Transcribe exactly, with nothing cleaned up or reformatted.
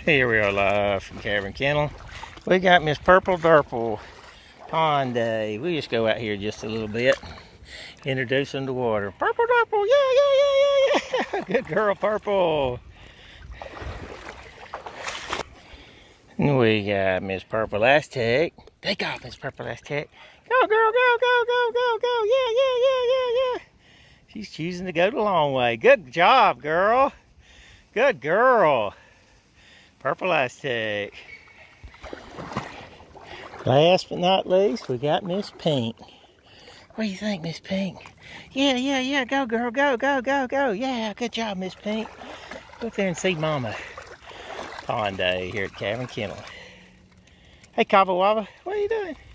Here we are live from Cavern Kennel. We got Miss Purple Durple Pond Day. We just go out here just a little bit, introduce them to water. Purple Durple, yeah, yeah, yeah, yeah, yeah. Good girl, Purple. And we got Miss Purple Aztec. Take off, Miss Purple Aztec. Go, girl, go, go, go, go, go. Yeah, yeah, yeah, yeah, yeah. She's choosing to go the long way. Good job, girl. Good girl. Purple Aztec. Last but not least, we got Miss Pink. What do you think, Miss Pink? Yeah, yeah, yeah. Go, girl. Go, go, go, go. Yeah, good job, Miss Pink. Go up there and see Mama. Pond Day here at Cavern Kennel. Hey, Kava Wava, what are you doing?